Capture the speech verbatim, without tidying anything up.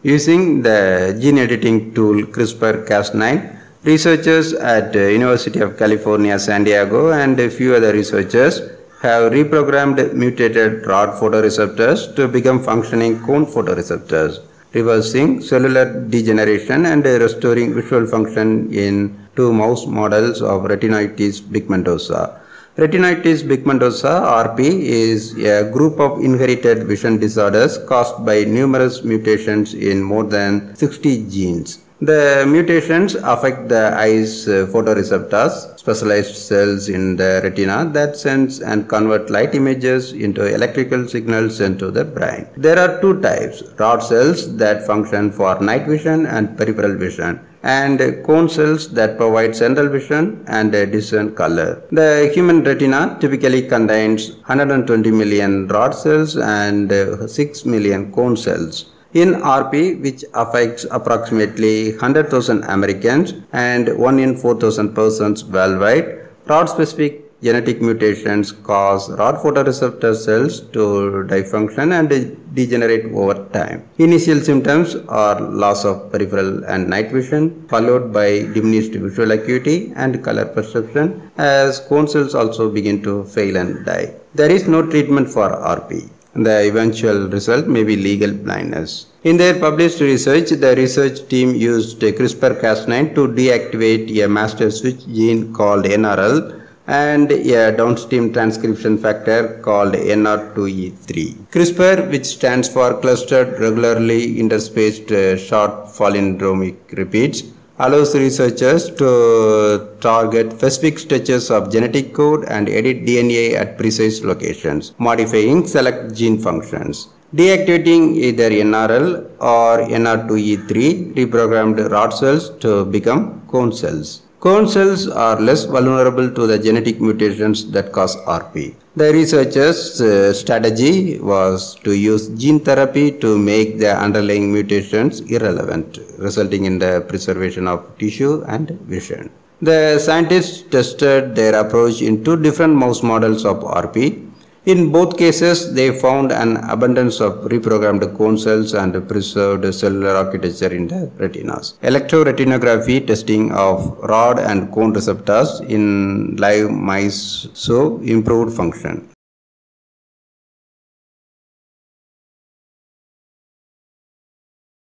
Using the gene editing tool CRISPR Cas nine, researchers at the University of California, San Diego and a few other researchers have reprogrammed mutated rod photoreceptors to become functioning cone photoreceptors, reversing cellular degeneration and restoring visual function in two mouse models of retinitis pigmentosa. Retinitis pigmentosa R P is a group of inherited vision disorders caused by numerous mutations in more than sixty genes. The mutations affect the eye's photoreceptors, specialized cells in the retina that sense and convert light images into electrical signals sent to the brain. There are two types: rod cells that function for night vision and peripheral vision, and cone cells that provide central vision and discern color. The human retina typically contains one hundred twenty million rod cells and six million cone cells. In R P, which affects approximately one hundred thousand Americans and one in four thousand persons worldwide, rod-specific genetic mutations cause rod photoreceptor cells to dysfunction and degenerate over time. Initial symptoms are loss of peripheral and night vision, followed by diminished visual acuity and color perception, as cone cells also begin to fail and die. There is no treatment for R P. The eventual result may be legal blindness. In their published research, the research team used CRISPR Cas nine to deactivate a master switch gene called N R L and a downstream transcription factor called N R two E three. CRISPR, which stands for Clustered Regularly Interspaced uh, Short Palindromic Repeats, allows researchers to target specific stretches of genetic code and edit D N A at precise locations, modifying select gene functions. Deactivating either N R L or N R two E three reprogrammed rod cells to become cone cells. Cone cells are less vulnerable to the genetic mutations that cause R P. The researchers' uh, strategy was to use gene therapy to make the underlying mutations irrelevant, resulting in the preservation of tissue and vision. The scientists tested their approach in two different mouse models of R P. In both cases, they found an abundance of reprogrammed cone cells and preserved cellular architecture in the retinas. Electroretinography testing of rod and cone receptors in live mice show improved function.